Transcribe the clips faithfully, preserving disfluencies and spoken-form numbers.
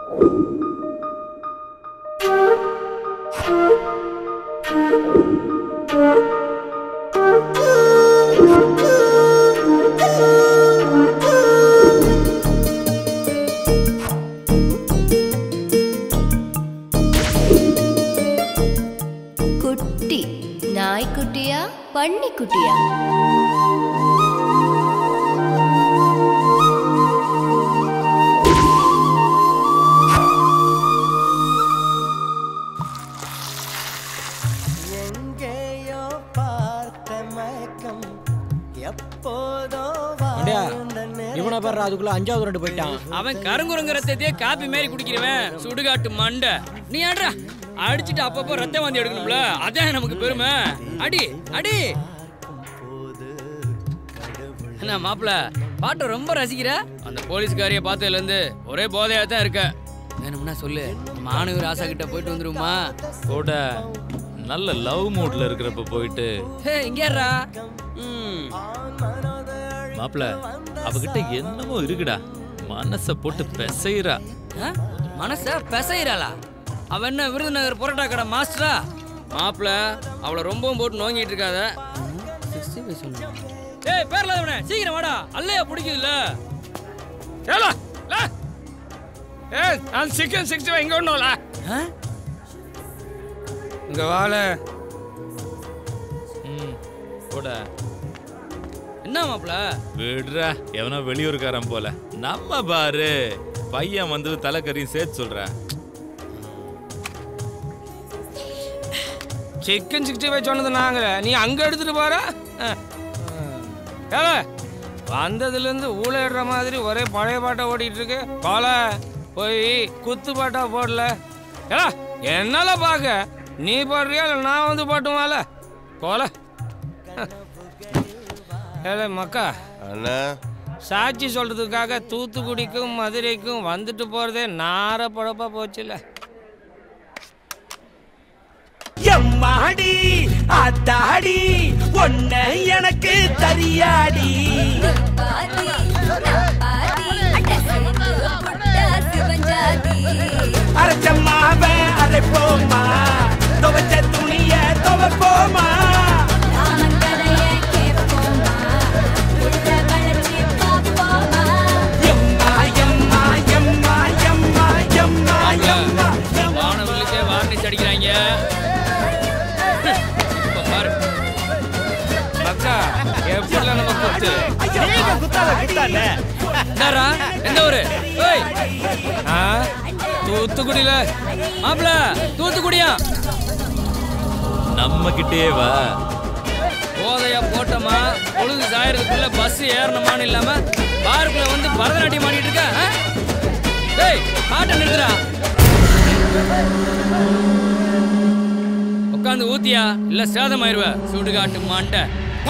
குட்டி நாய்க்குட்டியா பன்னிக்குட்டியா? அதுக்குள்ள அஞ்சாவது ரெண்டு போயிட்டான். அவன் கருங்குரங்க ரத்தத்தையே காப்பி மாதிரி குடிக்கிறவன் சுடுகாட்டு மண்டை. நீ ஆடுறா அடிச்சுட்டு அப்பப்போ ரத்தம் வாந்தி எடுக்கணும்ல, அதான் நமக்கு பெருமை. அடி அடி. என்ன மாப்பிள்ள பாட்டை ரொம்ப ரசிக்கிற? அந்த போலீஸ்காரிய பார்த்ததுல இருந்து ஒரே போதையா தான் இருக்க. வேணும்னா சொல்லு, மாணவி ராசா கிட்ட போயிட்டு வந்துருமா? கூட நல்ல லவ் மூட்ல இருக்கிறப்ப போயிட்டு. ஹே இங்கேறா. மாப்பிள்ள அவகிட்ட என்னமோ இருக்குடா, மனச போட்டு பெசைறா. மனச பெசைறாளா? அவ என்ன விருதுநகர் புரோட்டா கடை மாஸ்டரா? மாப்பிள்ள அவளை ரொம்பவும் போட்டு நோங்கிட்டு இருக்காத. ஏய் பேர்ல அவனே சீக்கிரம் வாடா, அல்லையா பிடிக்குதுல்ல. ஏலா ல ஏய் நான் சிக்கன் சிக்ஸ்டி ஃபைவ் இங்க ஒண்ணுல. இங்க வால. ம் போடா. என்ன மாப்ள விடுறா, எவனோ வெளியூர்காரன் போல. நம்ம பாரு பையன் வந்து தலைக்கறியும் சேர்த்து சொல்ற. சிக்கன் சிக்ஸ்டி ஃபைவ் சொன்னது நாங்க, நீ அங்க எடுத்துட்டு போற. ஏல வந்ததுல இருந்து ஊழற மாதிரி ஒரே பழைய பாட்டா ஓடிட்டு இருக்கு. கோல போய் குத்து பாட்டா போடல. ஏல என்னால பாக்க நீ பாடுறியா இல்ல நான் வந்து பாட்டுமால? கோல ஏலே மக்கா அண்ணா, சாட்சி சொல்றதுக்காக தூத்துக்குடிக்கும் மதுரைக்கும் வந்துட்டு போறதே நார பழப்பா போச்சுல. எம்மாடி அத்தாடி ஒன்ன எனக்கு தெரியாடி. அரைச்சம்மாவ அரைப்போமா, துவச்ச துணிய துவப்போமா. வானவர்களுக்கே வார்னிஷ் அடிக்கிறாங்க. அக்கா எப்படில நம்ம குத்து நீங்க குத்தால குத்தானே. என்னடா எந்த ஊரு? ஏய் ஆ தூத்துக்குடில. மாப்ள தூத்துக்குடியா? நம்ம கிட்டே வா. போதையா போட்டோமா பொழுது சாயறதுக்குள்ள பஸ் ஏறணுமான்னு இல்லாம பாருக்குள்ள வந்து பரதநாட்டியம் ஆடிட்டு இருக்க. டேய் பாட்டை நிறுத்துடா. உட்காந்து ஊத்தியா இல்ல சேதமாயிருவ சுடுகாட்டு மாண்ட.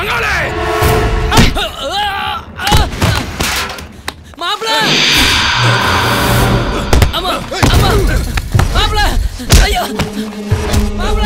மாப்பிள அம்மா அம்மா மாப்பிள ஐயோ மாப்பிள.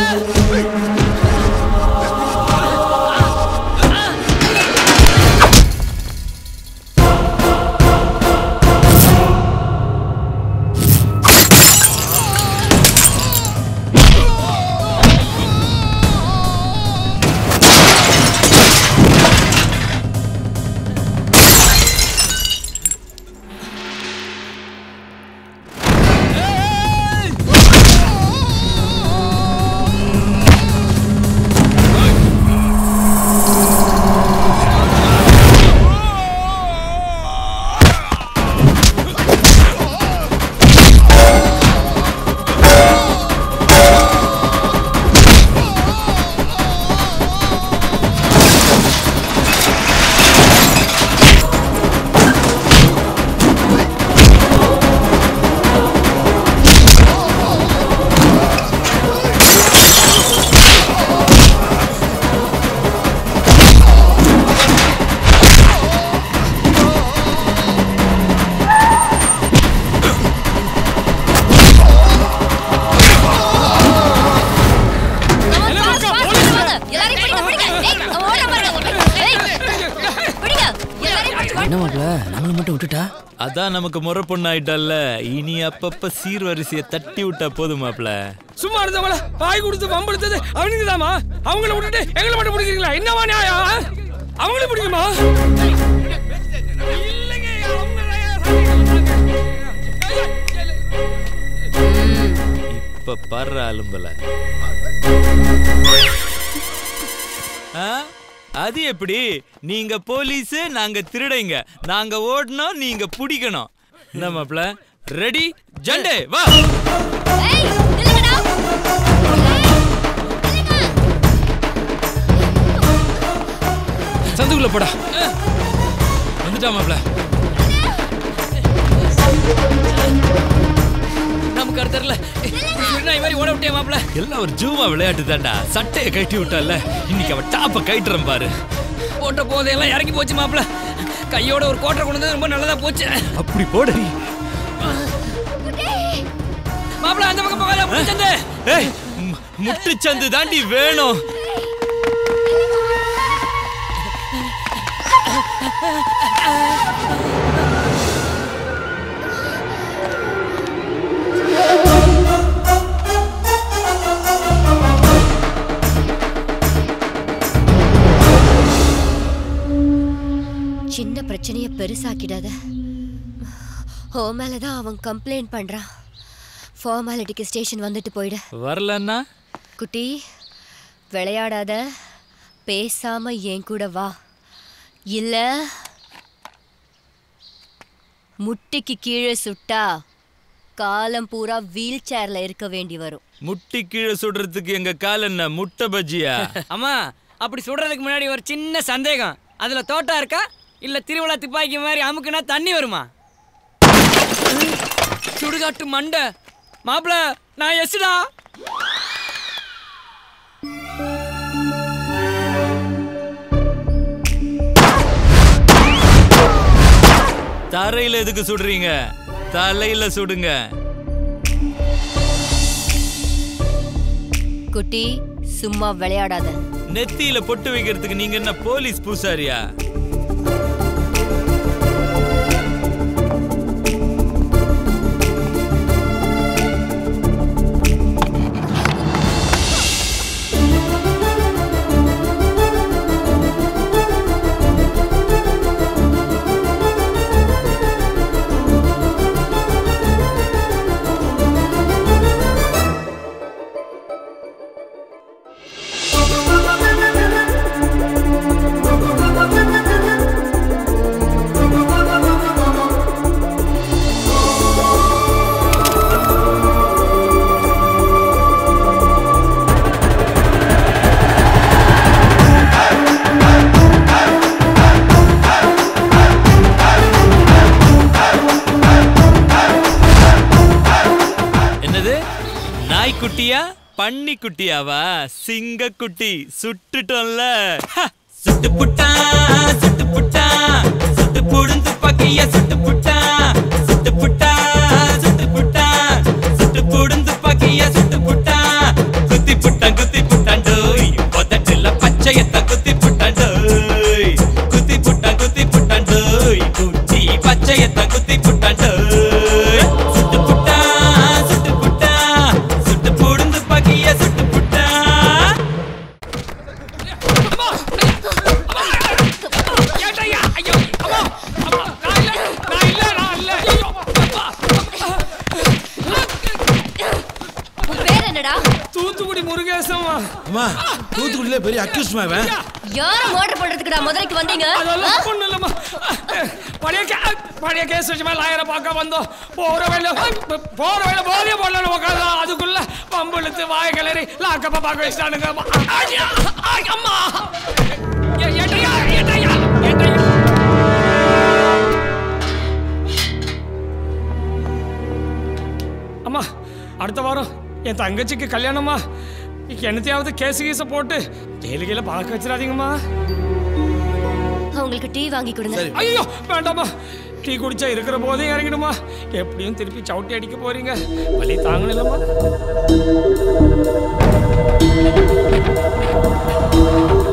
நம்மள மட்டும் விட்டுட்டா அதான் நமக்கு முறை பொண்ணாயிட்டல்ல. இனி அப்பப்ப சீர்வரிசையை தட்டி விட்டா போதும் மாப்ள. சும்மா இருந்தவள பாய் கொடுத்து வம்பெடுத்தது அவனுக்கு தாமா. அவங்கள விட்டுட்டு எங்களை மட்டும் பிடிக்கிறீங்களா? என்னவா நியாயம்? அவங்கள பிடிக்குமா? இப்ப பர்ற அலும்பல. அது எப்படி? நீங்க போலீஸ், நாங்க திருடைங்க. நாங்க ஓடணும், நீங்க பிடிக்கணும். என்ன மாப்ள? ரெடி? ஜண்டே வா. சந்துக்குள்ள போடா. வந்துட்டா மாப்ள. நமக்கு அடுத்தல நாய் மாதிரி ஓட விட்டே மாப்ள. எல்லாம் ஒரு ஜூமா விளையாட்டு தான்டா. சட்டையை கட்டி விட்டால, இன்னைக்கு அவ டாப்ப கைட்டுறேன் பாரு. போட்ட போதையெல்லாம் இறங்கி போச்சு மாப்ள. கையோட ஒரு கோட்டை கொண்டு வந்து ரொம்ப நல்லதா போச்சு. அப்படி போடு மாப்ள. அந்த பக்கம் போகாத, முட்டுச்சந்து. ஏய், முட்டுச்சந்து தாண்டி வேணும். சின்ன பிரச்சனைய பெருசாக்கிடாத. ஓ மேலதான் அவன் கம்ப்ளைண்ட் பண்றான். ஃபார்மாலிட்டிக்கு ஸ்டேஷன் வந்துட்டு போயிடு. வரலன்னா குட்டி விளையாடாத, பேசாம என் கூட வா. இல்ல முட்டிக்கு கீழே சுட்டா காலம் பூரா வீல் சேர்ல இருக்க வேண்டி வரும். முட்டி கீழே சுடுறதுக்கு எங்க கால் என்ன முட்டை பஜ்ஜியா? அம்மா, அப்படி சுடுறதுக்கு முன்னாடி ஒரு சின்ன சந்தேகம். அதுல தோட்டா இருக்கா இல்ல திருவிழா துப்பாக்கி மாதிரி அமுக்குனா தண்ணி வருமா? சுடுகாட்டு மண்டை மாப்ள. நான் எஸ்டா. தரையில எதுக்கு சுடுறீங்க? தலையில சுடுங்க. குட்டி சும்மா விளையாடாத. நெத்தியில பொட்டு வைக்கிறதுக்கு நீங்க என்ன போலீஸ் பூசாரியா? குட்டியா பண்ணி குட்டியாவா? சிங்க குட்டி சுட்டுட்டோம்ல. சுட்டு புட்டா சுட்டு புட்டா சுட்டு புடுந்து பக்கிய சுட்டு புட்டா சுட்டு புட்டா சுட்டு புட்டா சுட்டு புடுந்து பக்கிய சுட்டு புட்டா குத்தி புட்டா குத்தி புட்டாண்டோய் பொதட்டில பச்சையத்த குத்தி புட்டாண்டோய் குத்தி புட்டா குத்தி புட்டாண்டோய் குட்டி பச்சையத்த குத்தி புட்டாண்டோய் சுட்டு புட்டா சுட்டு புட்டா சுட்டு புடுந்து பக்கிய சுட்டு புட்டா. தூத்துக்குடி முருகேசன். அம்மா, தூத்துக்குடியில பெரிய அக்யூஸ்ட் மேவன். யாரை மர்டர் பண்றதுக்குடா மதுரைக்கு வந்தீங்க? அதெல்லாம் ஒண்ணும் இல்லம்மா. பழைய பழைய கேஸ் வச்சுமா லாயரை பார்க்க வந்தோம். போற வேலை போற வேலை போதே போடல உட்காந்து அதுக்குள்ள பம்புழுத்து வாய கிளறி லாக்கப்பா பார்க்க வச்சுட்டானுங்க. அம்மா ஏட்டையா ஏட்டையா ஏட்டையா. அம்மா, அடுத்த வாரம் என் தங்கச்சிக்கு கல்யாணமா. என்னத்தையாவது கேசு கீச போட்டு ஜெயிலு கீழே பார்க்க வச்சிடாதீங்கம்மா. உங்களுக்கு டீ வாங்கி கொடுங்க. ஐயோ வேண்டாமா, டீ குடிச்சா இருக்கிற போதே இறங்கிடுமா. எப்படியும் திருப்பி சவுட்டி அடிக்க போறீங்க, வலி தாங்கணும்மா.